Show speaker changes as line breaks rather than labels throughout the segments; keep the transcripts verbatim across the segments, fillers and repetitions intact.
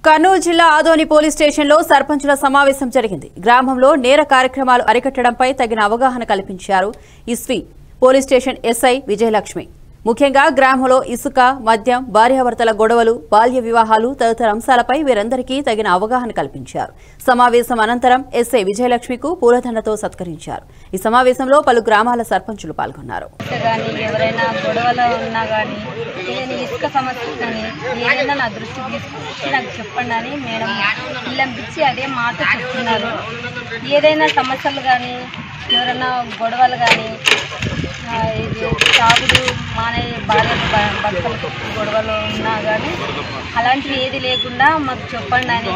కర్నూలు జిల్లా ఆదోని పోలీస్ స్టేషన్లో సర్పంచుల సమావేశం జరిగింది. గ్రామంలో నేర కార్యక్రమాలు అరికట్టడంపై తగిన అవగాహన కల్పించారు ఇస్వి పోలీస్ స్టేషన్ ఎస్ఐ విజయలక్ష్మి. ముఖ్యంగా గ్రామంలో ఇసుక, మద్యం, భార్యాభర్తల గొడవలు, బాల్య వివాహాలు తదితర అంశాలపై వీరందరికీ తగిన అవగాహన కల్పించారు. సమావేశం అనంతరం ఎస్ఐ విజయలక్ష్మికు పూలదండతో సత్కరించారు. ఈ సమావేశంలో పలు గ్రామాల సర్పంచులు పాల్గొన్నారు.
ఎవరైనా గొడవలు ఉన్నా కానీ ఇసుక సమస్య కానీ ఏదైనా నా దృష్టి తీసుకొచ్చి నాకు చెప్పండి అని మేడం పిల్లంపించి అదే మాట చెప్తున్నారు. ఏదైనా సమస్యలు కానీ ఎవరైనా గొడవలు కానీ ఇది తాగుడు మానే భార్య భర్తలకు గొడవలు ఉన్నా కానీ అలాంటివి ఏది లేకుండా మాకు చెప్పండి అని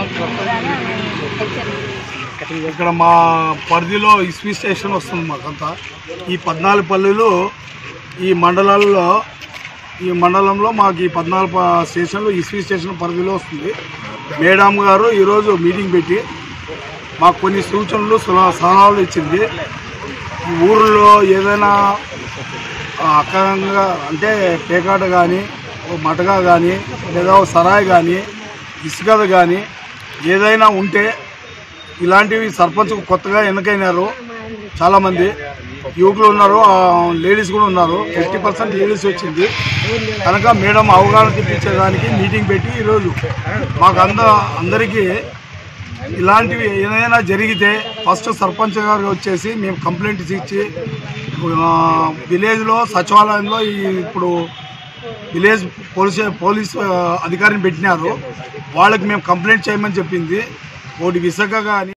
ఇక్కడ మా పరిధిలో ఇస్వి స్టేషన్ వస్తుంది. మాకంతా ఈ పద్నాలుగు పల్లెలు ఈ మండలాల్లో ఈ మండలంలో మాకు ఈ పద్నాలుగు స్టేషన్లు ఇస్వి స్టేషన్ పరిధిలో వస్తుంది. మేడం గారు ఈరోజు మీటింగ్ పెట్టి మాకు కొన్ని సూచనలు సలహాలు ఇచ్చింది. ఈ ఊరిలో ఏదైనా అక్రమంగా అంటే పేకాట కానీ మటగా కానీ లేదా సరాయి కానీ ఇసుక కానీ ఏదైనా ఉంటే ఇలాంటివి సర్పంచ్ కొత్తగా ఎన్నికైనారు. చాలామంది యువకులు ఉన్నారు, లేడీస్ కూడా ఉన్నారు. ఫిఫ్టీ పర్సెంట్ లేడీస్ వచ్చింది కనుక మేడం అవగాహన తెప్పించేదానికి మీటింగ్ పెట్టి ఈరోజు మాకు అంద అందరికీ ఇలాంటివి ఏదైనా జరిగితే ఫస్ట్ సర్పంచ్ గారు వచ్చేసి మేము కంప్లైంట్స్ ఇచ్చి విలేజ్లో సచివాలయంలో ఇప్పుడు విలేజ్ పోలీస్ పోలీస్ అధికారిని పెట్టినారు. వాళ్ళకి మేము కంప్లైంట్ చేయమని చెప్పింది. ఒకటి ఇసుక కానీ